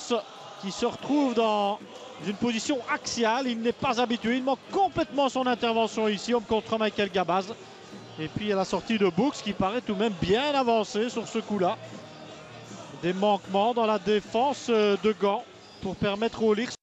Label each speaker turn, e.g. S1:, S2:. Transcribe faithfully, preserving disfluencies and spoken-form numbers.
S1: Brooks qui se retrouve dans une position axiale. Il n'est pas habitué, il manque complètement son intervention ici contre Michael Gabaz. Et puis à la sortie de Brooks qui paraît tout de même bien avancé sur ce coup-là. Des manquements dans la défense de Gand pour permettre aux Oilers